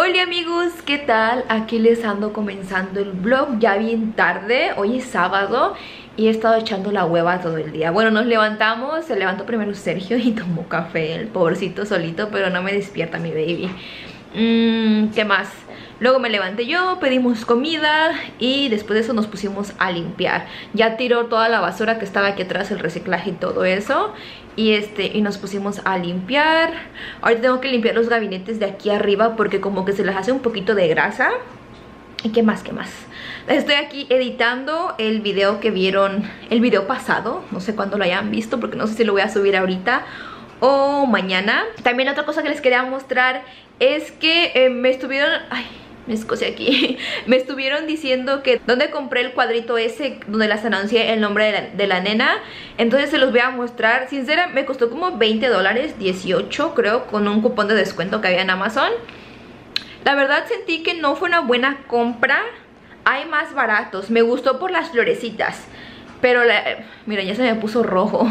Hola amigos, ¿qué tal? Aquí les ando comenzando el vlog ya bien tarde. Hoy es sábado y he estado echando la hueva todo el día. Bueno, nos levantamos, se levantó primero Sergio y tomó café, el pobrecito solito, pero no me despierta mi baby. ¿Qué más? Luego me levanté yo, pedimos comida y después de eso nos pusimos a limpiar. Ya tiró toda la basura que estaba aquí atrás, el reciclaje y todo eso. Y nos pusimos a limpiar. Ahorita tengo que limpiar los gabinetes de aquí arriba porque como que se les hace un poquito de grasa. ¿Y qué más? Estoy aquí editando el video que vieron, el video pasado. No sé cuándo lo hayan visto porque no sé si lo voy a subir ahorita o mañana. También otra cosa que les quería mostrar es que me estuvieron... me escocé aquí. Me estuvieron diciendo que donde compré el cuadrito ese donde les anuncié el nombre de la nena. Entonces se los voy a mostrar. Sinceramente me costó como 20 dólares, 18 creo, con un cupón de descuento que había en Amazon. La verdad sentí que no fue una buena compra. Hay más baratos. Me gustó por las florecitas, pero mira, ya se me puso rojo.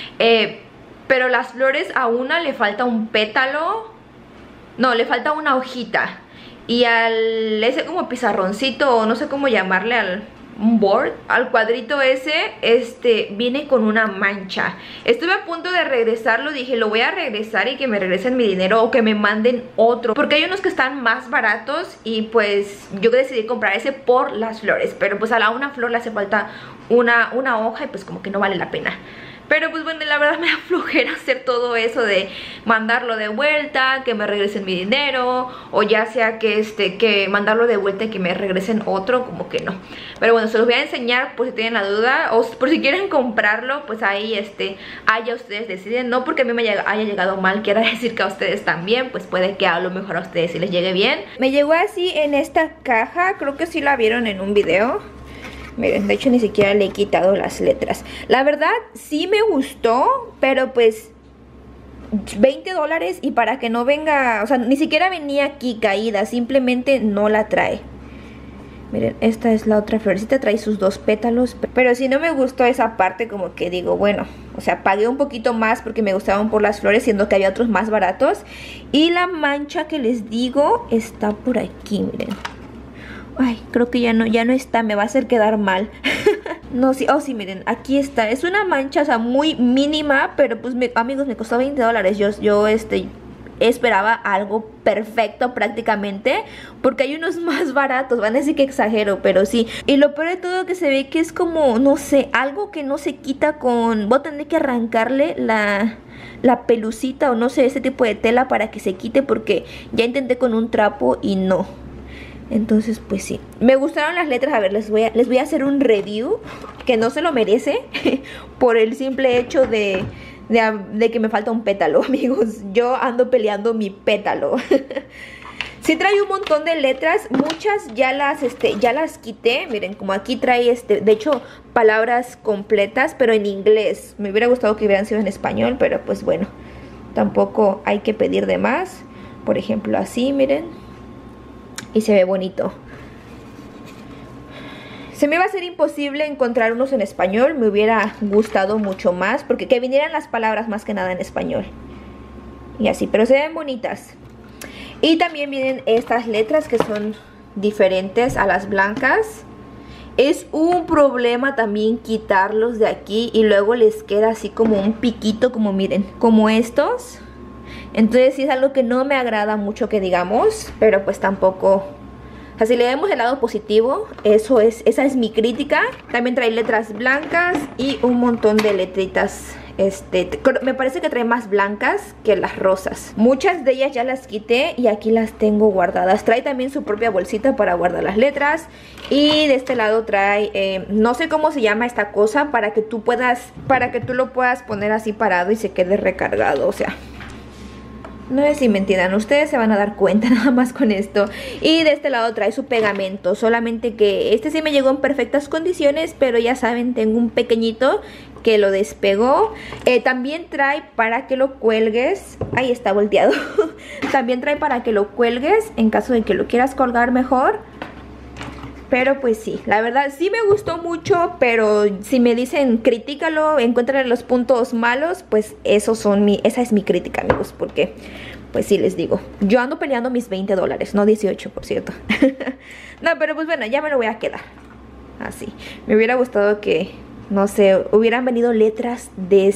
Pero las flores, a una le falta un pétalo. No, le falta una hojita. Y ese como pizarroncito, o no sé cómo llamarle, un board, al cuadrito ese, viene con una mancha. Estuve a punto de regresarlo, dije lo voy a regresar y que me regresen mi dinero o que me manden otro, porque hay unos que están más baratos y pues yo decidí comprar ese por las flores, pero pues a una flor le hace falta una hoja y pues como que no vale la pena. Pero pues bueno, la verdad me da flojera hacer todo eso de mandarlo de vuelta, que me regresen mi dinero, o ya sea que mandarlo de vuelta y que me regresen otro, como que no. Pero bueno, se los voy a enseñar por si tienen la duda, o por si quieren comprarlo, pues ahí ya ustedes deciden. No porque a mí me haya llegado mal, quiera decir que a ustedes también, pues puede que a lo mejor a ustedes sí les llegue bien. Me llegó así en esta caja, creo que sí la vieron en un video. Miren, de hecho ni siquiera le he quitado las letras. La verdad sí me gustó, pero pues 20 dólares y para que no venga, o sea, ni siquiera venía aquí caída, simplemente no la trae. Miren, esta es la otra florecita, trae sus dos pétalos. Pero sí no me gustó esa parte, como que digo, bueno, o sea, pagué un poquito más porque me gustaban por las flores, siendo que había otros más baratos. Y la mancha que les digo está por aquí, miren. Ay, creo que ya no está, me va a hacer quedar mal. No, sí, oh sí, miren, aquí está. Es una mancha, o sea, muy mínima, pero pues amigos, me costó 20 dólares. Yo esperaba algo perfecto prácticamente, porque hay unos más baratos, van a decir que exagero, pero sí. Y lo peor de todo que se ve que es como, no sé, algo que no se quita con... Voy a tener que arrancarle la pelucita o no sé, ese tipo de tela para que se quite, porque ya intenté con un trapo y no. Entonces pues sí, me gustaron las letras. A ver, les voy a hacer un review que no se lo merece por el simple hecho de que me falta un pétalo, amigos. Yo ando peleando mi pétalo. Sí trae un montón de letras, muchas ya las quité. Miren, como aquí trae de hecho palabras completas, pero en inglés. Me hubiera gustado que hubieran sido en español, pero pues bueno, tampoco hay que pedir de más. Por ejemplo así, miren. Y se ve bonito. Se me iba a hacer imposible encontrar unos en español. Me hubiera gustado mucho más, porque que vinieran las palabras más que nada en español. Y así, pero se ven bonitas. Y también vienen estas letras que son diferentes a las blancas. Es un problema también quitarlos de aquí y luego les queda así como un piquito, como miren, como estos. Entonces sí es algo que no me agrada mucho que digamos, pero pues tampoco... O sea, si le vemos el lado positivo, esa es mi crítica. También trae letras blancas y un montón de letritas. Me parece que trae más blancas que las rosas. Muchas de ellas ya las quité y aquí las tengo guardadas. Trae también su propia bolsita para guardar las letras. Y de este lado trae, no sé cómo se llama esta cosa, para que tú lo puedas poner así parado y se quede recargado, o sea... No sé si me entiendan, ustedes se van a dar cuenta nada más con esto. Y de este lado trae su pegamento, solamente que sí me llegó en perfectas condiciones, pero ya saben, tengo un pequeñito que lo despegó. También trae para que lo cuelgues. Ahí está volteado. También trae para que lo cuelgues en caso de que lo quieras colgar mejor. Pero pues sí, la verdad sí me gustó mucho, pero si me dicen critícalo, encuéntrale los puntos malos, pues esa es mi crítica, amigos, porque pues sí, les digo, yo ando peleando mis $20, no 18, por cierto. No, pero pues bueno, ya me lo voy a quedar así. Me hubiera gustado que, no sé, hubieran venido letras de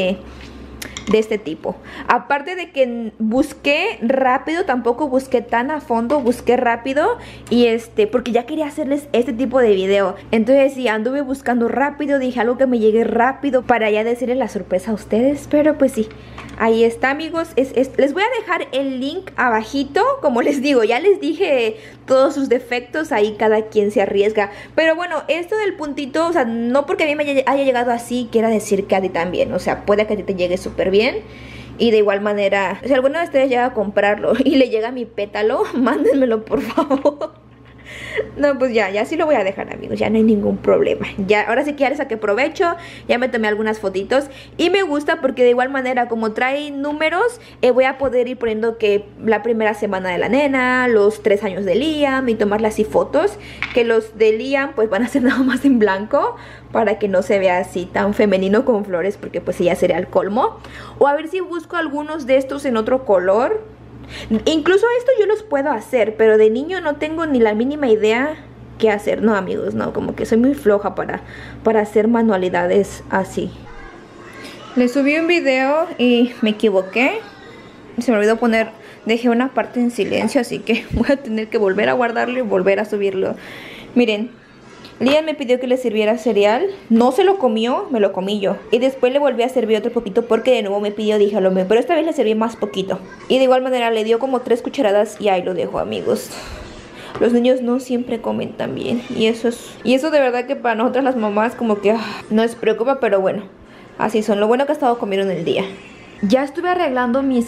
este tipo. Aparte de que busqué rápido, tampoco busqué tan a fondo, busqué rápido y porque ya quería hacerles este tipo de video. Entonces sí, anduve buscando rápido, dije algo que me llegue rápido para ya decirles la sorpresa a ustedes. Pero pues sí, ahí está, amigos. Les voy a dejar el link abajito. Como les digo, ya les dije todos sus defectos, ahí cada quien se arriesga. Pero bueno, esto del puntito, o sea, no porque a mí me haya llegado así quiera decir que a ti también. O sea, puede que a ti te llegue súper bien. Y de igual manera, si alguno de ustedes llega a comprarlo y le llega mi pétalo, mándenmelo por favor. No, pues ya sí lo voy a dejar, amigos, ya no hay ningún problema. Ya, ahora sí que ya le saqué provecho, ya me tomé algunas fotitos. Y me gusta porque de igual manera, como trae números, voy a poder ir poniendo que la primera semana de la nena, los 3 años de Liam, y tomarle así fotos. Que los de Liam pues van a ser nada más en blanco, para que no se vea así tan femenino con flores, porque pues ya sería el colmo. O a ver si busco algunos de estos en otro color. Incluso esto yo los puedo hacer, pero de niño no tengo ni la mínima idea qué hacer. No, amigos, no, como que soy muy floja para hacer manualidades así. Les subí un video y me equivoqué. Se me olvidó poner, dejé una parte en silencio, así que voy a tener que volver a guardarlo y volver a subirlo. Miren, Liam me pidió que le sirviera cereal, no se lo comió, me lo comí yo. Y después le volví a servir otro poquito porque de nuevo me pidió, dije lo mismo, pero esta vez le serví más poquito. Y de igual manera le dio como 3 cucharadas y ahí lo dejo, amigos. Los niños no siempre comen tan bien. Y eso de verdad que para nosotras las mamás como que nos preocupa, pero bueno, así son. Lo bueno que ha estado comiendo en el día. Ya estuve arreglando mis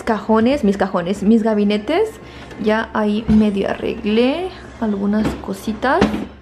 gabinetes. Ya ahí medio arreglé algunas cositas.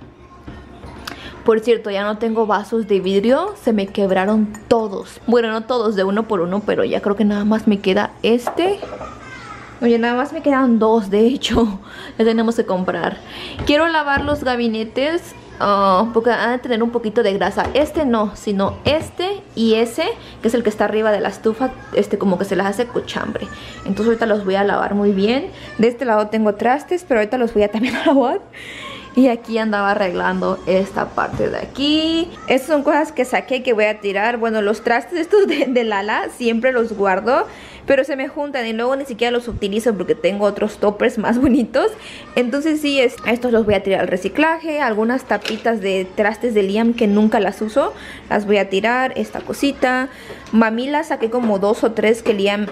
Por cierto, ya no tengo vasos de vidrio, se me quebraron todos. Bueno, no todos, de uno por uno, pero ya creo que nada más me queda este. Oye, nada más me quedan 2, de hecho. Ya tenemos que comprar. Quiero lavar los gabinetes porque van a tener un poquito de grasa. Este no, sino este y ese, que es el que está arriba de la estufa, como que se las hace cochambre. Entonces ahorita los voy a lavar muy bien. De este lado tengo trastes, pero ahorita los voy a también a lavar. Y aquí andaba arreglando esta parte de aquí. Estas son cosas que saqué que voy a tirar. Bueno, los trastes estos de Lala siempre los guardo, pero se me juntan y luego ni siquiera los utilizo porque tengo otros toppers más bonitos. Entonces sí, estos los voy a tirar al reciclaje. Algunas tapitas de trastes de Liam que nunca las uso, las voy a tirar. Esta cosita. Mamilas saqué como 2 o 3 que Liam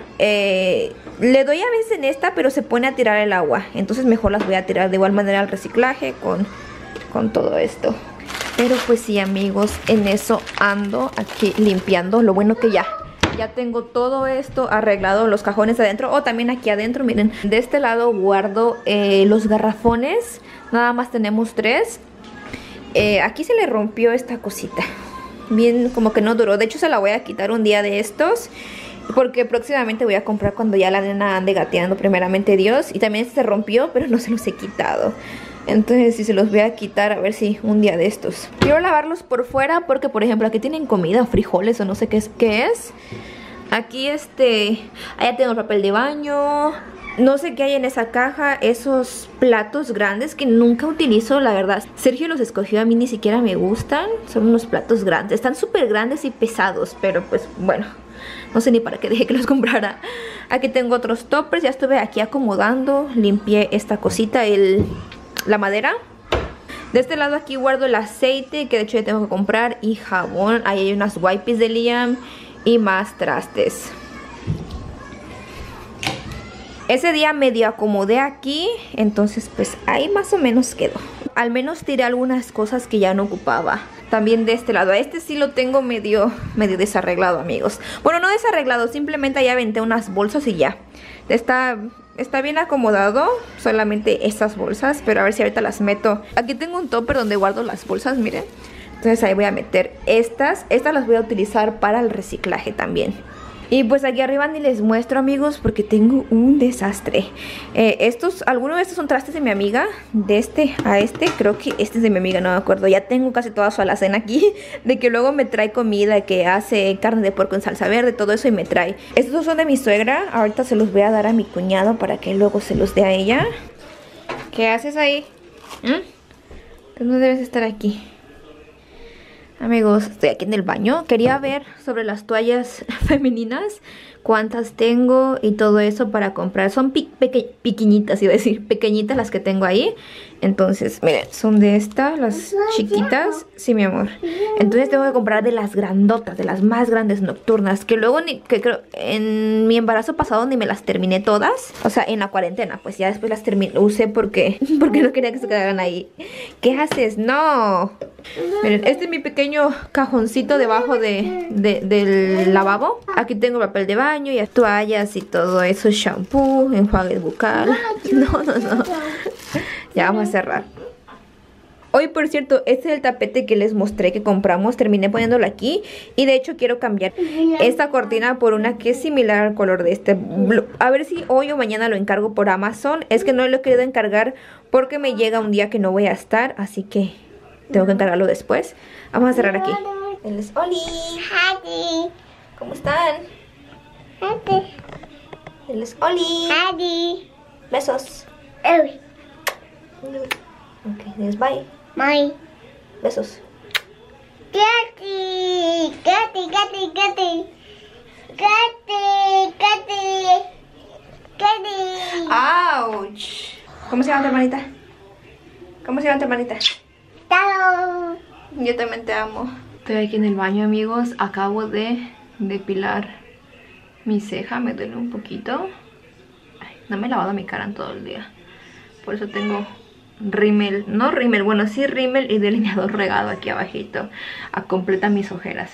le doy a veces en esta, pero se pone a tirar el agua. Entonces mejor las voy a tirar de igual manera al reciclaje con todo esto. Pero pues sí, amigos, en eso ando aquí limpiando. Lo bueno que ya tengo todo esto arreglado, los cajones adentro. O también aquí adentro, miren, de este lado guardo los garrafones. Nada más tenemos 3. Aquí se le rompió esta cosita. Bien, como que no duró. De hecho se la voy a quitar un día de estos, porque próximamente voy a comprar cuando ya la nena ande gateando, primeramente Dios. Y también se rompió, pero no se los he quitado. Entonces sí se los voy a quitar, a ver si un día de estos. Quiero lavarlos por fuera porque, por ejemplo, aquí tienen comida, frijoles o no sé qué es. Aquí allá tengo papel de baño. No sé qué hay en esa caja. Esos platos grandes que nunca utilizo, la verdad. Sergio los escogió, a mí ni siquiera me gustan. Son unos platos grandes, están súper grandes y pesados, pero pues bueno, no sé ni para qué dejé que los comprara. Aquí tengo otros toppers, ya estuve aquí acomodando. Limpié esta cosita, la madera. De este lado aquí guardo el aceite, que de hecho ya tengo que comprar, y jabón. Ahí hay unas wipes de Liam y más trastes. Ese día medio acomodé aquí, entonces pues ahí más o menos quedó. Al menos tiré algunas cosas que ya no ocupaba. También de este lado, sí lo tengo medio desarreglado, amigos. Bueno, no desarreglado, simplemente ahí aventé unas bolsas y ya. Está bien acomodado, solamente estas bolsas, pero a ver si ahorita las meto. Aquí tengo un topper donde guardo las bolsas, miren. Entonces ahí voy a meter estas las voy a utilizar para el reciclaje también. Y pues aquí arriba ni les muestro, amigos, porque tengo un desastre. Algunos de estos son trastes de mi amiga. De este a este, creo que este es de mi amiga, no me acuerdo. Ya tengo casi toda su alacena aquí. De que luego me trae comida, que hace carne de puerco en salsa verde, todo eso y me trae. Estos son de mi suegra. Ahorita se los voy a dar a mi cuñado para que luego se los dé a ella. ¿Qué haces ahí? Tú no debes estar aquí. Amigos, estoy aquí en el baño. Quería ver sobre las toallas femeninas, cuántas tengo y todo eso para comprar. Son pequeñitas, iba a decir, pequeñitas las que tengo ahí. Entonces, miren, son de estas, las chiquitas. Sí, mi amor. Entonces tengo que comprar de las grandotas, de las más grandes nocturnas. Que luego, creo, en mi embarazo pasado ni me las terminé todas. O sea, en la cuarentena, pues ya después las usé porque no quería que se quedaran ahí. ¿Qué haces? ¡No! Miren, este es mi pequeño cajoncito debajo del lavabo. Aquí tengo papel de baño y toallas y todo eso, shampoo, enjuague bucal. No. Ya vamos a cerrar. Hoy, por cierto, este es el tapete que les mostré que compramos. Terminé poniéndolo aquí. Y de hecho quiero cambiar esta cortina por una que es similar al color de este. A ver si hoy o mañana lo encargo por Amazon. Es que no lo he querido encargar porque me llega un día que no voy a estar. Así que tengo que encargarlo después. Vamos a cerrar aquí. Él es Oli. ¿Cómo están? Él es Oli. Besos. Ok, diles bye. Bye. Besos. Gatti. ¡Auch! ¿Cómo se llama tu hermanita? Chao. Yo también te amo. Estoy aquí en el baño, amigos. Acabo de depilar mi ceja. Me duele un poquito. Ay, no me he lavado mi cara en todo el día. Por eso tengo rímel. No rímel, bueno, sí rímel y delineador regado aquí abajito. Completa mis ojeras.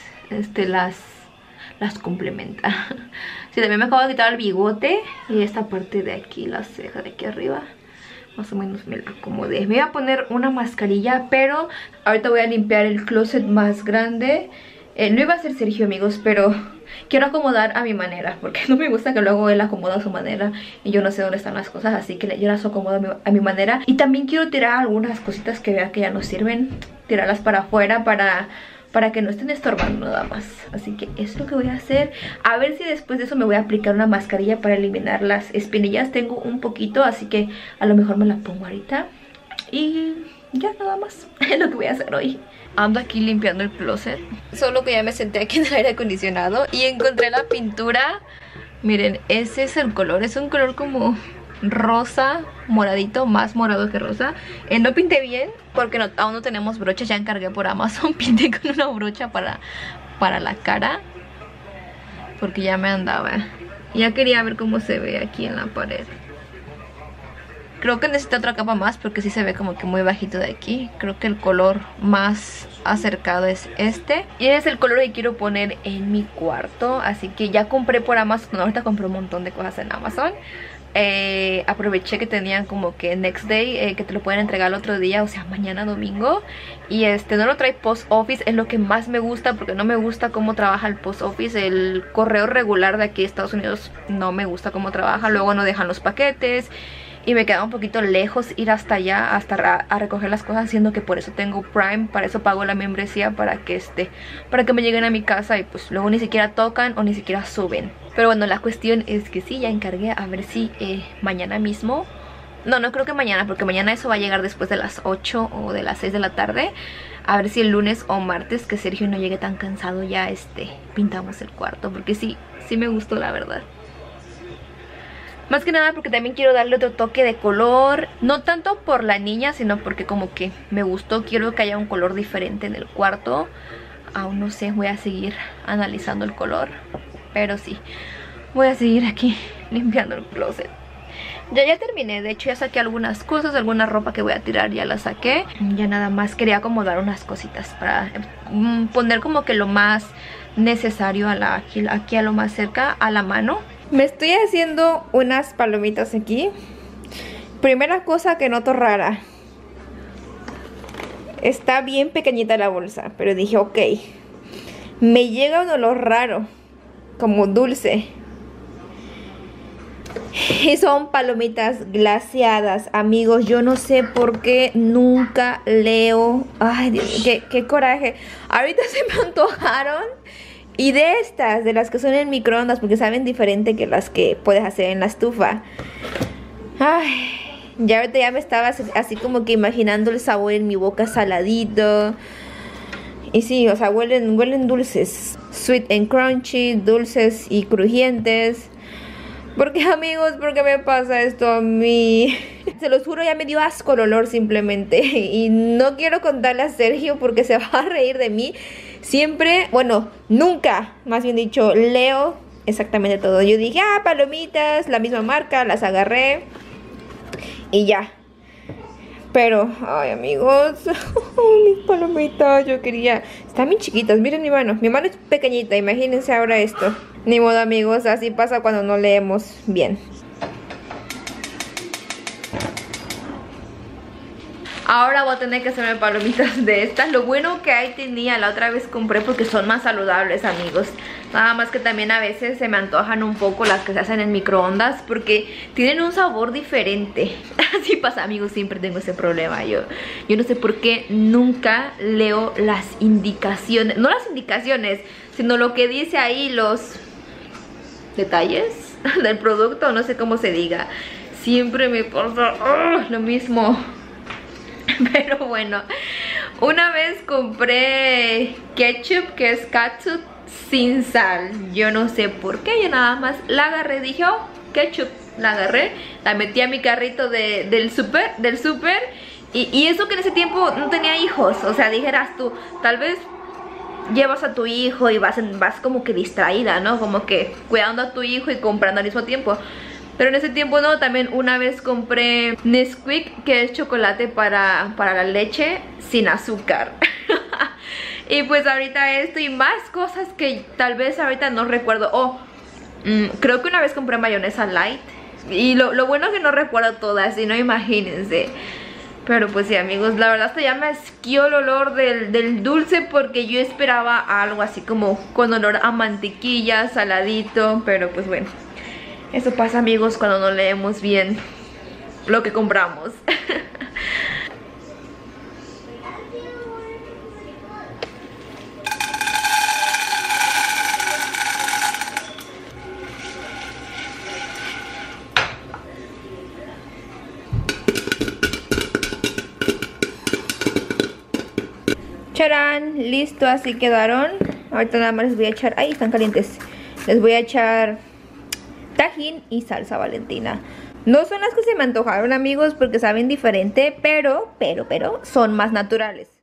Las complementa. Sí, también me acabo de quitar el bigote. Y esta parte de aquí, la ceja de aquí arriba, más o menos me la acomodé. Me voy a poner una mascarilla, pero ahorita voy a limpiar el closet más grande. Lo iba a hacer Sergio, amigos, pero quiero acomodar a mi manera, porque no me gusta que luego él acomoda a su manera y yo no sé dónde están las cosas, así que yo las acomodo a mi manera. Y también quiero tirar algunas cositas que vea que ya no sirven, tirarlas para afuera para que no estén estorbando nada más. Así que eso es lo que voy a hacer. A ver si después de eso me voy a aplicar una mascarilla para eliminar las espinillas. Tengo un poquito, así que a lo mejor me la pongo ahorita. Y ya nada más es lo que voy a hacer hoy. Ando aquí limpiando el closet. Solo que ya me senté aquí en el aire acondicionado y encontré la pintura. Miren, ese es el color. Es un color como rosa, moradito, más morado que rosa. No pinté bien porque aún no tenemos brochas. Ya encargué por Amazon. Pinté con una brocha para la cara, porque ya me andaba. Ya quería ver cómo se ve aquí en la pared. Creo que necesito otra capa más porque sí se ve como que muy bajito de aquí. Creo que el color más acercado es este. Y es el color que quiero poner en mi cuarto. Así que ya compré por Amazon. Ahorita compré un montón de cosas en Amazon. Aproveché que tenían como que next day, que te lo pueden entregar el otro día, o sea, mañana domingo. Y no lo trae post office, es lo que más me gusta, porque no me gusta cómo trabaja el post office. El correo regular de aquí de Estados Unidos no me gusta cómo trabaja. Luego no dejan los paquetes y me queda un poquito lejos ir hasta allá, a recoger las cosas, siendo que por eso tengo Prime, para eso pago la membresía, para que me lleguen a mi casa y pues luego ni siquiera tocan o ni siquiera suben. Pero bueno, la cuestión es que sí, ya encargué, a ver si mañana mismo. No creo que mañana, porque mañana eso va a llegar después de las 8 o de las 6 de la tarde. A ver si el lunes o martes, que Sergio no llegue tan cansado, ya pintamos el cuarto, porque sí me gustó, la verdad. Más que nada porque también quiero darle otro toque de color. No tanto por la niña, sino porque como que me gustó. Quiero que haya un color diferente en el cuarto. Aún no sé, voy a seguir analizando el color. Pero sí, voy a seguir aquí limpiando el closet. Ya terminé, de hecho ya saqué algunas cosas. Alguna ropa que voy a tirar ya la saqué. Ya nada más quería acomodar unas cositas para poner como que lo más necesario aquí a lo más cerca, a la mano. Me estoy haciendo unas palomitas aquí. Primera cosa que noto rara. Está bien pequeñita la bolsa, pero dije, ok, me llega un olor raro. como dulce. Y son palomitas glaseadas, amigos. Yo no sé por qué nunca leo. Ay, Dios, qué coraje. Ahorita se me antojaron. Y de estas, de las que son en microondas, porque saben diferente que las que puedes hacer en la estufa. Ay, ya ahorita ya me estaba así como que imaginando el sabor en mi boca saladito. Y sí, o sea, huelen dulces. Sweet and crunchy, dulces y crujientes. ¿Por qué, amigos? ¿Por qué me pasa esto a mí? Se los juro, ya me dio asco el olor simplemente. Y no quiero contarle a Sergio porque se va a reír de mí. Siempre, bueno, nunca, más bien dicho, leo exactamente todo. Yo dije, palomitas, la misma marca, las agarré y ya. Pero, ay, amigos, mis palomitas, yo quería... Están bien chiquitas, miren mi mano es pequeñita, imagínense ahora esto. Ni modo, amigos, así pasa cuando no leemos bien. Ahora voy a tener que hacerme palomitas de estas. Lo bueno que ahí tenía, la otra vez compré porque son más saludables, amigos. Nada más que también a veces se me antojan un poco las que se hacen en microondas porque tienen un sabor diferente. Así pasa, amigos, siempre tengo ese problema. Yo no sé por qué nunca leo las indicaciones. No las indicaciones, sino lo que dice ahí, los detalles del producto, no sé cómo se diga. Siempre me pasa lo mismo. Pero bueno, una vez compré ketchup, que es catsup sin sal. Yo no sé por qué, yo nada más la agarré, dije, ketchup, la agarré, la metí a mi carrito del súper. Y eso que en ese tiempo no tenía hijos, o sea, dijeras tú, tal vez llevas a tu hijo y vas como que distraída, ¿no? Como que cuidando a tu hijo y comprando al mismo tiempo. Pero en ese tiempo no, también una vez compré Nesquik, que es chocolate para la leche sin azúcar. Y pues ahorita esto y más cosas que tal vez ahorita no recuerdo. Creo que una vez compré mayonesa light. Y lo bueno es que no recuerdo todas, si no, imagínense. Pero pues sí, amigos, la verdad hasta ya me asqueó el olor del dulce porque yo esperaba algo así como con olor a mantequilla, saladito, pero pues bueno. Eso pasa, amigos, cuando no leemos bien lo que compramos. ¡Charán! Listo, así quedaron. Ahorita nada más les voy a echar... ¡Ay, están calientes! Les voy a echar tajín y salsa Valentina. No son las que se me antojaron, amigos, porque saben diferente, pero son más naturales.